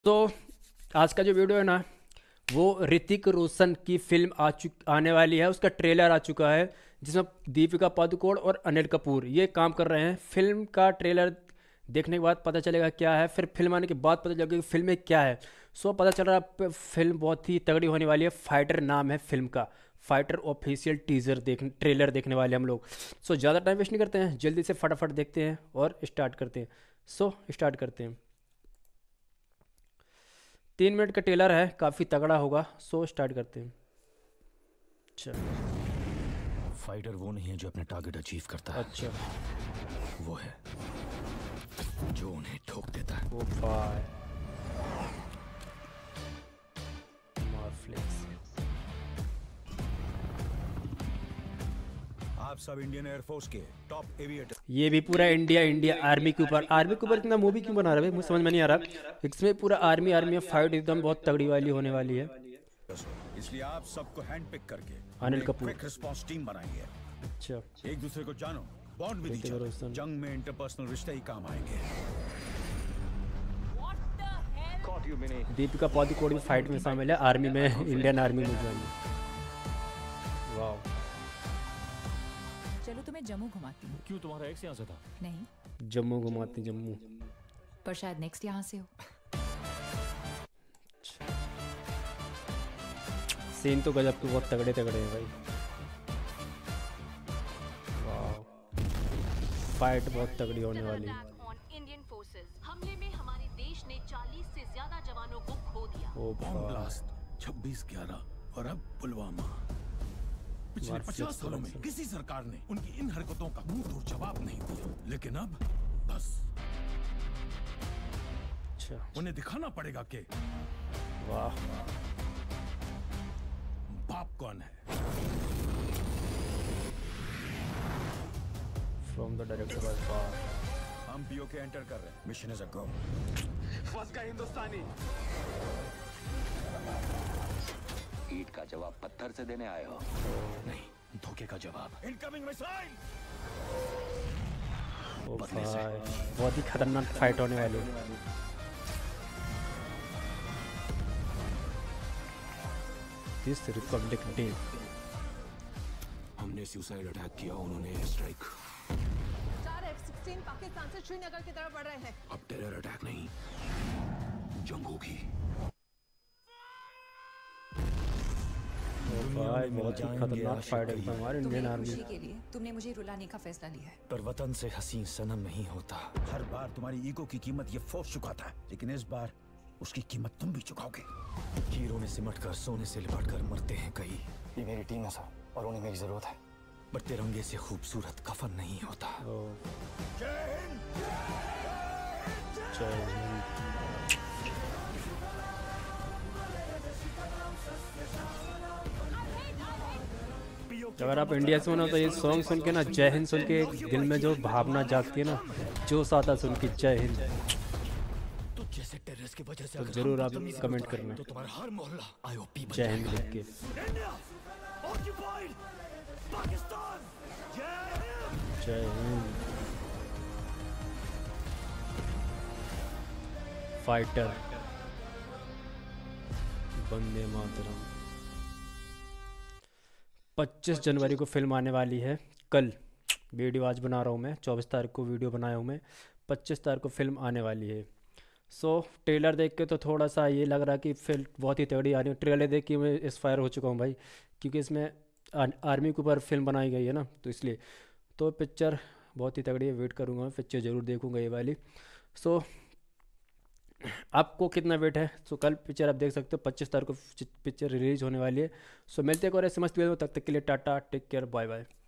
तो आज का जो वीडियो है ना, वो ऋतिक रोशन की फिल्म आने वाली है। उसका ट्रेलर आ चुका है जिसमें दीपिका पादुकोण और अनिल कपूर ये काम कर रहे हैं। फिल्म का ट्रेलर देखने के बाद पता चलेगा क्या है, फिर फिल्म आने के बाद पता चलेगा कि फिल्म में क्या है। सो पता चल रहा है फिल्म बहुत ही तगड़ी होने वाली है। फाइटर नाम है फिल्म का। फाइटर ऑफिशियल टीजर ट्रेलर देखने वाले हम लोग। सो ज़्यादा टाइम वेस्ट नहीं करते हैं, जल्दी से फटाफट देखते हैं और स्टार्ट करते हैं। सो स्टार्ट करते हैं। 3 मिनट का ट्रेलर है, काफ़ी तगड़ा होगा। सो स्टार्ट करते हैं। अच्छा फाइटर वो नहीं है जो अपने टारगेट अचीव करता है, अच्छा। वो है जो उन्हें ठोक देता है। ओ भाई, मार्फ्लेक्स। आप सब इंडियन एयरफोर्स के टॉप एविएटर। ये भी पूरा इंडिया आर्मी के ऊपर इतना मूवी क्यों बना रहा है भाई, मुझे समझ में नहीं आ रहा। इसमें पूरा आर्मी आर्मी फाइट एकदम बहुत तगड़ी वाली होने वाली है। इसलिए आप सबको हैंड पिक करके Anil Kapoor. Quick response team बनाएंगे। अच्छा, एक दूसरे को जानो, bond with each Hrithik other. Roshan. जंग में इंटरपर्सनल रिश्ते ही काम आएंगे। दीपिका पादुकोण भी फाइट में शामिल है, आर्मी में, इंडियन आर्मी में ज्वाइन। वाह। चलो तुम्हें जम्मू घुमाती हूँ। क्यों, तुम्हारा एक्स यहाँ से था? नहीं, जम्मू घुमाते जम्मू। पर शायद नेक्स्ट यहाँ से हो। सीन तो गजब के बहुत तगड़े तगड़े हैं भाई। वाह, फाइट बहुत तगड़ी होने वाली है। इंडियन फोर्सेस हमले में हमारे देश ने 40 से ज्यादा जवानों को खो दिया। ओ बॉम्ब भाई, ब्लास्ट 26/11 और अब पुलवामा। पिछले 50 सालों में किसी सरकार ने उनकी इन हरकतों का मुंह तोड़ जवाब नहीं दिया, लेकिन अब बस अच्छा। उन्हें दिखाना पड़ेगा कि वाह, बाप कौन है। फ्रॉम द डायरेक्टर ऑफ वाह। हम पीओके एंटर कर रहे हैं। Mission is a go. ईंट का जवाब पत्थर से देने आए हो? नहीं, धोखे का जवाब। Incoming missile. ओ भाई, बहुत ही खतरनाक फाइट होने वाली है। This Republic Day. हमने सुसाइड अटैक किया, उन्होंने एयर स्ट्राइक। 4 F-16 पाकिस्तान से श्रीनगर की तरफ बढ़ रहे हैं। अब टेरर अटैक नहीं, जंग होगी। ओ भाई, बहुत ही खतरनाक फाइट है हमारे इंडियन तुम्हारी आर्मी। खुशी के लिए तुमने मुझे रुलाने का फैसला लिया है। पर वतन से हसीन सनम नहीं होता। हर बार तुम्हारी ईगो की कीमत ये फोर्स चुकाता है, लेकिन इस बार उसकी कीमत तुम भी चुकाओगे। हीरो में सिमट कर, सोने से लिपट कर मरते हैं कई। ये मेरी टीम है सर, और उन्हें मेरी जरूरत है। पर तिरंगे से खूबसूरत कफन नहीं होता। ओ, जय हिंद। जय हिंद। अगर आप इंडिया से हो ना, तो ये सॉन्ग सुन के ना, जय हिंद सुन के दिल में जो भावना जागती है ना, जोश आता सुन के जय हिंद, तो जैसे टेररिस्ट की वजह से तो अगर जरूर हम आप बदतमीजी कमेंट करते हैं, करना तो तुम्हारा हर मोहल्ला आईओपी बन जय हिंद जाएगा। लिख के। India occupied Pakistan. जय हिंद। जय हिंद। फाइटर, वंदे मातरम। 25 जनवरी को फिल्म आने वाली है। कल वीडियो आज बना रहा हूँ मैं, 24 तारीख को वीडियो बनाया हूँ मैं। 25 तारीख को फिल्म आने वाली है। सो ट्रेलर देख के तो थोड़ा सा ये लग रहा है कि फिल्म बहुत ही तगड़ी आ रही है। ट्रेलर देख के मैं इंस्पायर हो चुका हूँ भाई, क्योंकि इसमें आर्मी के ऊपर फिल्म बनाई गई है ना, तो इसलिए तो पिक्चर बहुत ही तगड़ी है। वेट करूँगा मैं, पिक्चर ज़रूर देखूँगा ये वाली। सो आपको कितना वेट है? सो कल पिक्चर आप देख सकते हो, 25 तारीख को पिक्चर रिलीज होने वाली है। सो मिलते हैं और ऐसे मस्त वीडियो में, तब तक के लिए tata, take care, bye bye.